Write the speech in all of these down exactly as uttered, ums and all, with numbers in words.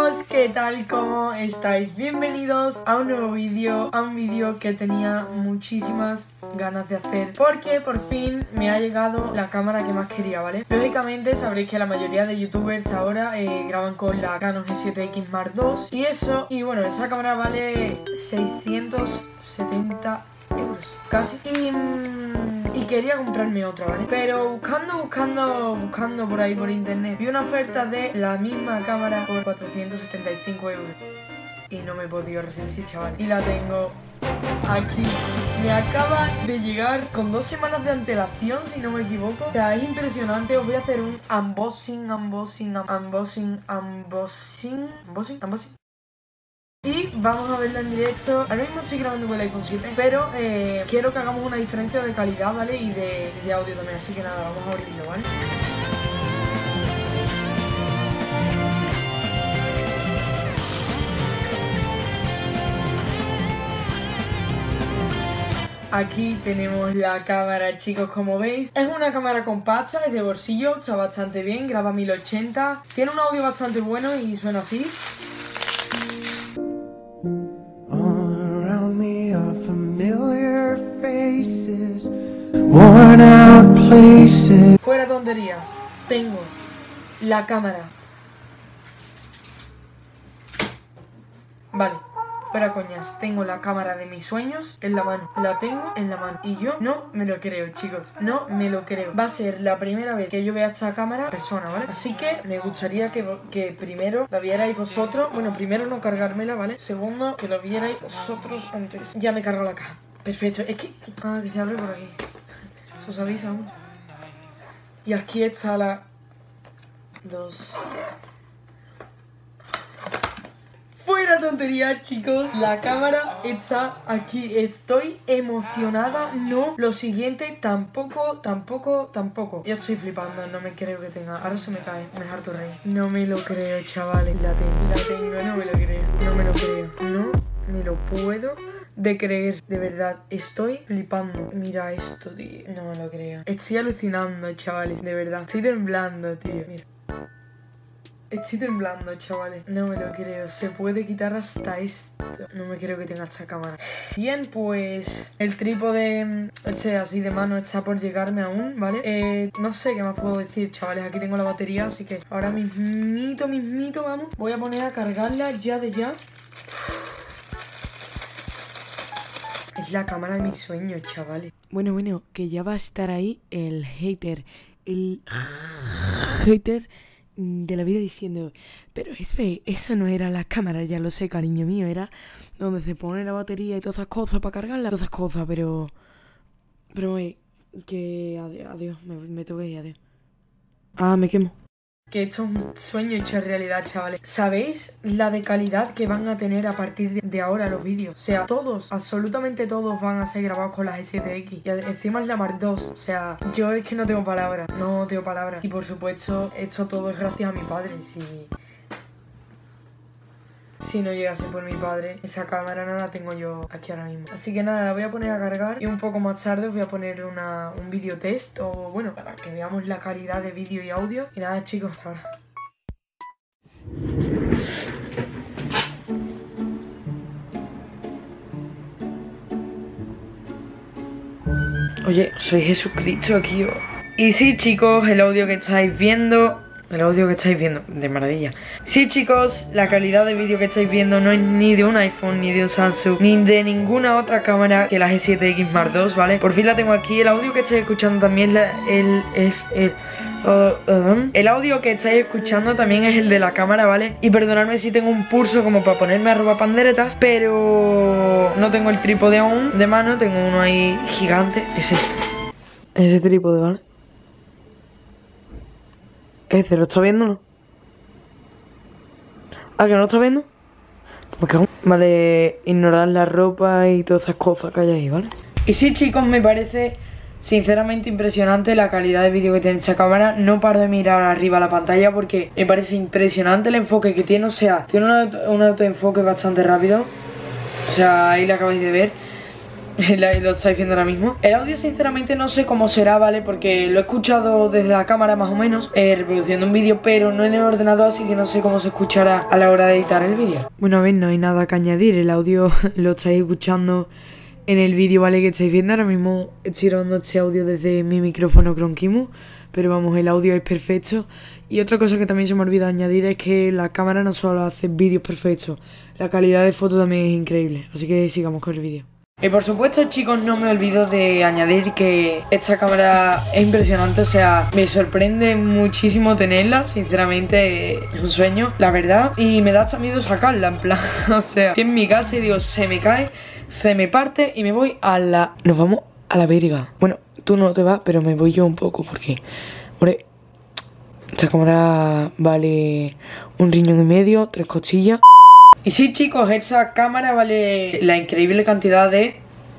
chicos, ¿qué tal? ¿Cómo estáis? Bienvenidos a un nuevo vídeo, a un vídeo que tenía muchísimas ganas de hacer porque por fin me ha llegado la cámara que más quería, ¿vale? Lógicamente sabréis que la mayoría de youtubers ahora eh, graban con la Canon G siete X Mark dos y eso, y bueno, esa cámara vale seiscientos setenta euros casi y... Mmm, Y quería comprarme otra, ¿vale? Pero buscando, buscando, buscando por ahí por internet, vi una oferta de la misma cámara por cuatrocientos setenta y cinco euros. Y no me he podido resistir, chaval. Y la tengo aquí. Me acaba de llegar con dos semanas de antelación, si no me equivoco. O sea, es impresionante. Os voy a hacer un unboxing, unboxing, unboxing, unboxing, unboxing, unboxing. Y vamos a verlo en directo. Ahora mismo estoy grabando con el iPhone siete, pero eh, quiero que hagamos una diferencia de calidad, ¿vale? Y de, de audio también, así que nada, vamos a abrirlo, ¿vale? Aquí tenemos la cámara, chicos, como veis. Es una cámara compacta, es de bolsillo, está bastante bien, graba mil ochenta. Tiene un audio bastante bueno y suena así. Fuera tonterías, tengo la cámara. Vale, fuera coñas, tengo la cámara de mis sueños en la mano. La tengo en la mano y yo no me lo creo, chicos. No me lo creo. Va a ser la primera vez que yo vea esta cámara en persona, ¿vale? Así que me gustaría que, que primero la vierais vosotros. Bueno, primero no cargármela, ¿vale? Segundo, que lo vierais vosotros antes. Ya me cargo la caja. Perfecto, es que... Ah, que se abre por aquí. Eso os avisa, ¿no? Y aquí está la... Dos... Fuera tontería, chicos. La cámara está aquí. Estoy emocionada. No, lo siguiente tampoco, tampoco, tampoco. Yo estoy flipando, no me creo que tenga. Ahora se me cae, me harto rey. No me lo creo, chavales. La tengo, la tengo, no me lo creo. No me lo creo. No me lo puedo de creer, de verdad, estoy flipando. Mira esto, tío, no me lo creo. Estoy alucinando, chavales, de verdad. Estoy temblando, tío, mira. Estoy temblando, chavales. No me lo creo. Se puede quitar hasta esto. No me creo que tenga esta cámara. Bien, pues el trípode este así de mano está por llegarme aún, ¿vale? Eh, no sé qué más puedo decir, chavales. Aquí tengo la batería, así que ahora mismito, mismito, vamos. Voy a poner a cargarla ya de ya. Es la cámara de mis sueños, chavales. Bueno, bueno, que ya va a estar ahí el hater. El hater de la vida diciendo, pero es fe, eso no era la cámara, ya lo sé, cariño mío, era donde se pone la batería y todas esas cosas para cargarla, todas esas cosas, pero... Pero, eh, que... Adiós, adiós, me, me tengo que ir, adiós. Ah, me quemo. Que esto es un sueño hecho realidad, chavales. ¿Sabéis la de calidad que van a tener a partir de, de ahora los vídeos? O sea, todos, absolutamente todos van a ser grabados con la G siete X. Y encima es la Mark dos. O sea, yo es que no tengo palabras. No tengo palabras. Y por supuesto, esto todo es gracias a mi padre. Si... Si no llegase por mi padre, esa cámara no la tengo yo aquí ahora mismo. Así que nada, la voy a poner a cargar y un poco más tarde os voy a poner una, un vídeo test o bueno, para que veamos la calidad de vídeo y audio. Y nada, chicos, hasta ahora. Oye, soy Jesucristo aquí. Oh. Y sí, chicos, el audio que estáis viendo... El audio que estáis viendo, de maravilla. Sí, chicos, la calidad de vídeo que estáis viendo no es ni de un iPhone, ni de un Samsung, ni de ninguna otra cámara que la G siete X Mark dos, ¿vale? Por fin la tengo aquí. El audio que estáis escuchando también la, el, es el... Uh, uh, el audio que estáis escuchando también es el de la cámara, ¿vale? Y perdonadme si tengo un pulso como para ponerme a robar panderetas, pero no tengo el trípode aún de mano, tengo uno ahí gigante. Es este. Ese trípode, ¿vale? ¿Ese lo está viendo o no? ¿Ah, que no lo está viendo? Pues cago. Vale, ignorar la ropa y todas esas cosas que hay ahí, ¿vale? Y sí, chicos, me parece sinceramente impresionante la calidad de vídeo que tiene esta cámara. No paro de mirar arriba la pantalla porque me parece impresionante el enfoque que tiene. O sea, tiene un, auto, un autoenfoque bastante rápido. O sea, ahí lo acabáis de ver. lo estáis viendo ahora mismo. El audio sinceramente no sé cómo será, ¿vale? Porque lo he escuchado desde la cámara más o menos, eh, reproduciendo un vídeo, pero no en el ordenador, así que no sé cómo se escuchará a la hora de editar el vídeo. Bueno, a ver, no hay nada que añadir, el audio lo estáis escuchando en el vídeo, ¿vale? Que estáis viendo ahora mismo. Estoy grabando este audio desde mi micrófono Cronkimu, pero vamos, el audio es perfecto. Y otra cosa que también se me olvida añadir es que la cámara no solo hace vídeos perfectos, la calidad de foto también es increíble, así que sigamos con el vídeo. Y por supuesto, chicos, no me olvido de añadir que esta cámara es impresionante, o sea, me sorprende muchísimo tenerla, sinceramente es un sueño, la verdad, y me da hasta miedo sacarla, en plan, o sea, estoy en mi casa y digo, se me cae, se me parte y me voy a la... Nos vamos a la verga. Bueno, tú no te vas, pero me voy yo un poco porque, hombre, esta cámara vale un riñón y medio, tres costillas. Y sí, chicos, esta cámara vale la increíble cantidad de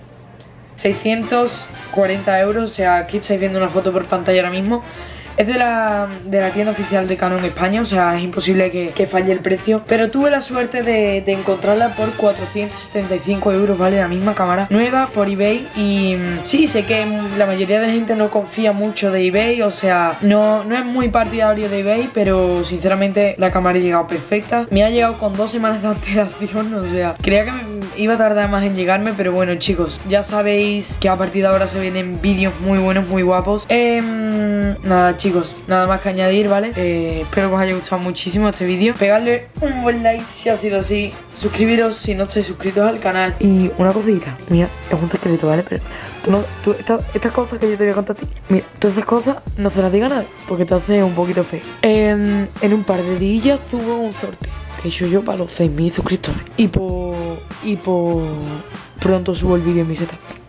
seiscientos cuarenta euros. O sea, aquí estáis viendo una foto por pantalla ahora mismo. Es de la, de la tienda oficial de Canon España, o sea, es imposible que, que falle el precio. Pero tuve la suerte de, de encontrarla por cuatrocientos setenta y cinco euros, ¿vale? La misma cámara nueva por eBay. Y sí, sé que la mayoría de la gente no confía mucho de eBay, o sea, no, no es muy partidario de eBay, pero sinceramente la cámara ha llegado perfecta. Me ha llegado con dos semanas de antelación, o sea, creía que me iba a tardar más en llegarme, pero bueno, chicos, ya sabéis que a partir de ahora se vienen vídeos muy buenos, muy guapos. Eh, nada, chicos. Chicos, nada más que añadir, ¿vale? Eh, espero que os haya gustado muchísimo este vídeo. Pegadle un buen like si ha sido así. Suscribiros si no estáis suscritos al canal. Y una cosita, mira, es un secreto, ¿vale? Pero tú no, tú, estas, estas cosas que yo te voy a contar a ti, mira, todas esas cosas no se las diga a nadie, porque te hace un poquito feo. Eh, en un par de días subo un sorteo que he hecho yo para los seis mil suscriptores. Y por, y por pronto subo el vídeo en mi setup.